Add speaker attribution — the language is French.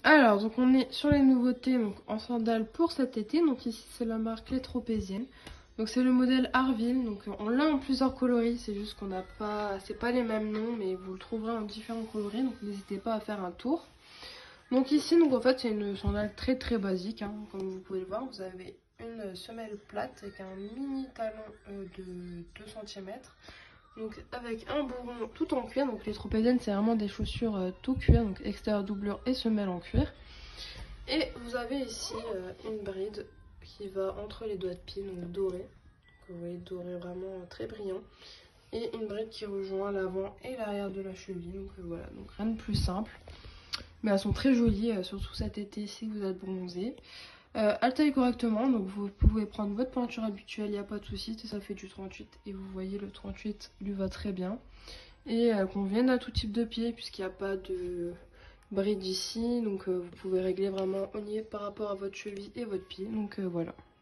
Speaker 1: Alors, donc on est sur les nouveautés donc, en sandales pour cet été. Donc ici, c'est la marque Les Tropéziennes. Donc c'est le modèle Arville. Donc on l'a en plusieurs coloris. C'est juste qu'on n'a pas... C'est pas les mêmes noms, mais vous le trouverez en différents coloris. Donc n'hésitez pas à faire un tour. Donc ici, donc en fait, c'est une sandale très très basique. Hein. Comme vous pouvez le voir, vous avez une semelle plate avec un mini talon de 2 cm. Donc avec un bourron tout en cuir. Donc les Tropéziennes, c'est vraiment des chaussures tout cuir. Donc extérieur doublure et semelle en cuir. Et vous avez ici une bride qui va entre les doigts de pied, donc dorée. Donc vous voyez, doré vraiment très brillant. Et une bride qui rejoint l'avant et l'arrière de la cheville. Donc voilà, donc rien de plus simple. Mais elles sont très jolies, surtout cet été si vous êtes bronzé. Elles taillent correctement, donc vous pouvez prendre votre pointure habituelle, il n'y a pas de souci. Ça fait du 38 et vous voyez le 38 lui va très bien. Et elles conviennent à tout type de pied puisqu'il n'y a pas de bride ici. Donc vous pouvez régler vraiment au niveau par rapport à votre cheville et votre pied. Donc voilà.